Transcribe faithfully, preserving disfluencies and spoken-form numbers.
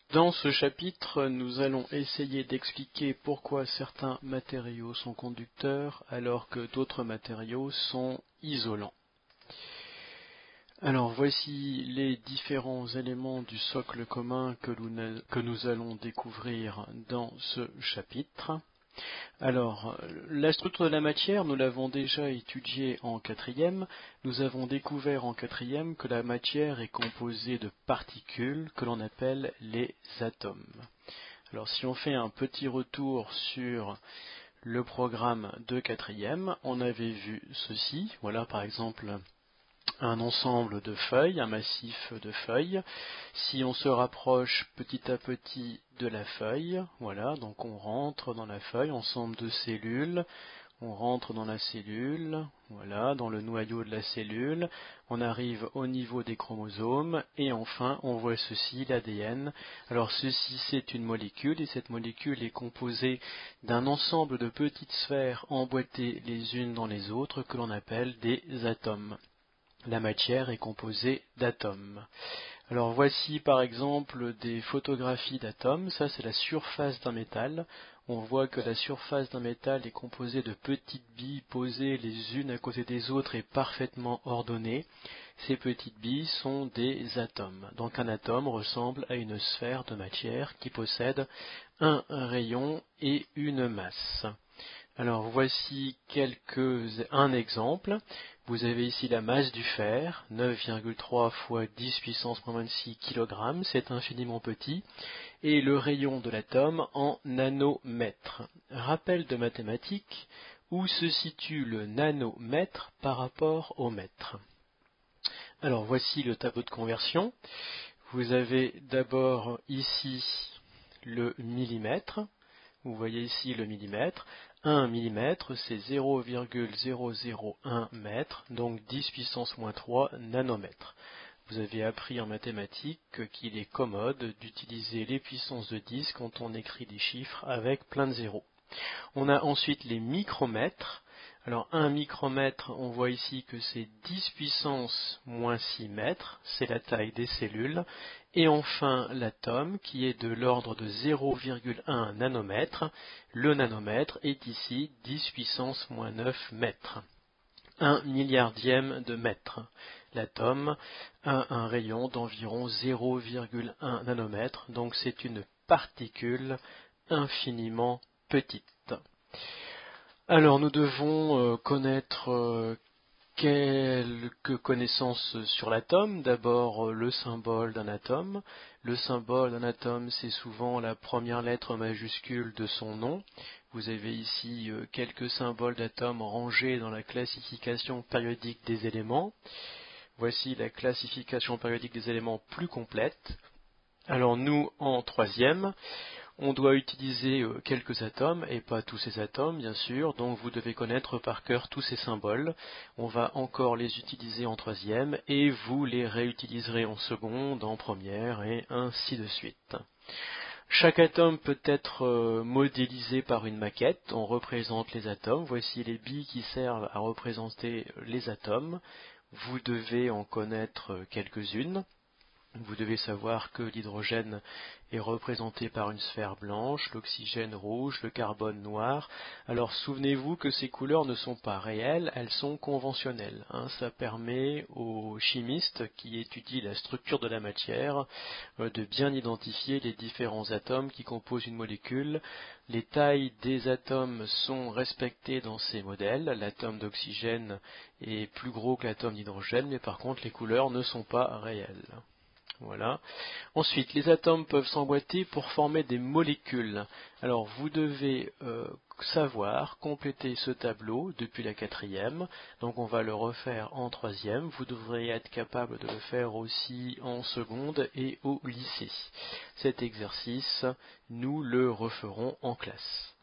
Dans ce chapitre, nous allons essayer d'expliquer pourquoi certains matériaux sont conducteurs alors que d'autres matériaux sont isolants. Alors voici les différents éléments du socle commun que nous, que nous allons découvrir dans ce chapitre. Alors, la structure de la matière, nous l'avons déjà étudiée en quatrième. Nous avons découvert en quatrième que la matière est composée de particules que l'on appelle les atomes. Alors, si on fait un petit retour sur le programme de quatrième, on avait vu ceci. Voilà, par exemple, un ensemble de feuilles, un massif de feuilles. Si on se rapproche petit à petit de la feuille, voilà, donc on rentre dans la feuille, ensemble de cellules, on rentre dans la cellule, voilà, dans le noyau de la cellule, on arrive au niveau des chromosomes, et enfin on voit ceci, l'A D N. Alors ceci c'est une molécule, et cette molécule est composée d'un ensemble de petites sphères emboîtées les unes dans les autres que l'on appelle des atomes. La matière est composée d'atomes. Alors voici par exemple des photographies d'atomes. Ça c'est la surface d'un métal. On voit que la surface d'un métal est composée de petites billes posées les unes à côté des autres et parfaitement ordonnées. Ces petites billes sont des atomes. Donc un atome ressemble à une sphère de matière qui possède un rayon et une masse. Alors voici quelques, un exemple. Vous avez ici la masse du fer, neuf virgule trois fois dix puissance moins vingt-six kilogrammes, c'est infiniment petit, et le rayon de l'atome en nanomètres. Rappel de mathématiques, où se situe le nanomètre par rapport au mètre. Alors voici le tableau de conversion. Vous avez d'abord ici le millimètre. Vous voyez ici le millimètre. un millimètre, c'est zéro virgule zéro zéro un mètre, donc dix puissance moins trois nanomètres. Vous avez appris en mathématiques qu'il est commode d'utiliser les puissances de dix quand on écrit des chiffres avec plein de zéros. On a ensuite les micromètres. Alors un micromètre, on voit ici que c'est dix puissance moins six mètres, c'est la taille des cellules. Et enfin l'atome qui est de l'ordre de zéro virgule un nanomètre. Le nanomètre est ici dix puissance moins neuf mètres. Un milliardième de mètre. L'atome a un rayon d'environ zéro virgule un nanomètre, donc c'est une particule infiniment petite. Alors nous devons euh, connaître euh, quelques connaissances sur l'atome. D'abord euh, le symbole d'un atome. Le symbole d'un atome, c'est souvent la première lettre majuscule de son nom. Vous avez ici euh, quelques symboles d'atomes rangés dans la classification périodique des éléments. Voici la classification périodique des éléments plus complète. Alors nous, en troisième, on doit utiliser quelques atomes, et pas tous ces atomes, bien sûr, donc vous devez connaître par cœur tous ces symboles. On va encore les utiliser en troisième, et vous les réutiliserez en seconde, en première, et ainsi de suite. Chaque atome peut être modélisé par une maquette. On représente les atomes. Voici les billes qui servent à représenter les atomes. Vous devez en connaître quelques-unes. Vous devez savoir que l'hydrogène est représenté par une sphère blanche, l'oxygène rouge, le carbone noir. Alors souvenez-vous que ces couleurs ne sont pas réelles, elles sont conventionnelles. Hein. Ça permet aux chimistes qui étudient la structure de la matière euh, de bien identifier les différents atomes qui composent une molécule. Les tailles des atomes sont respectées dans ces modèles. L'atome d'oxygène est plus gros que l'atome d'hydrogène, mais par contre les couleurs ne sont pas réelles. Voilà. Ensuite, les atomes peuvent s'emboîter pour former des molécules. Alors, vous devez euh, savoir compléter ce tableau depuis la quatrième. Donc, on va le refaire en troisième. Vous devrez être capable de le faire aussi en seconde et au lycée. Cet exercice, nous le referons en classe.